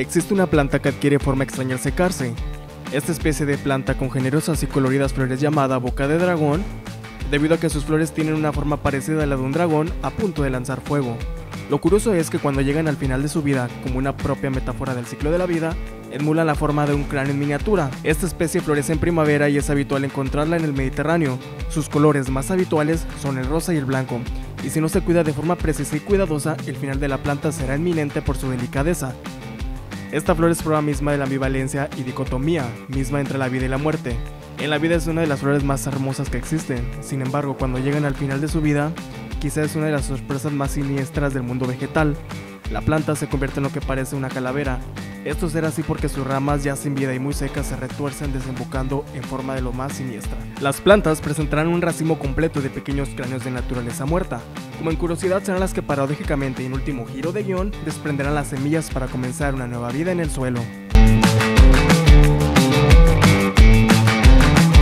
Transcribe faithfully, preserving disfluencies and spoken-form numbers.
existe una planta que adquiere forma extraña al secarse. Esta especie de planta con generosas y coloridas flores llamada boca de dragón, debido a que sus flores tienen una forma parecida a la de un dragón a punto de lanzar fuego. Lo curioso es que cuando llegan al final de su vida, como una propia metáfora del ciclo de la vida, emulan la forma de un cráneo en miniatura. Esta especie florece en primavera y es habitual encontrarla en el Mediterráneo. Sus colores más habituales son el rosa y el blanco, y si no se cuida de forma precisa y cuidadosa, el final de la planta será inminente por su delicadeza. Esta flor es prueba misma de la ambivalencia y dicotomía misma entre la vida y la muerte. En la vida es una de las flores más hermosas que existen, sin embargo, cuando llegan al final de su vida, quizás es una de las sorpresas más siniestras del mundo vegetal. La planta se convierte en lo que parece una calavera. Esto será así porque sus ramas ya sin vida y muy secas se retuercen desembocando en forma de lo más siniestra. Las plantas presentarán un racimo completo de pequeños cráneos de naturaleza muerta. Como en curiosidad serán las que paradójicamente y en último giro de guión desprenderán las semillas para comenzar una nueva vida en el suelo.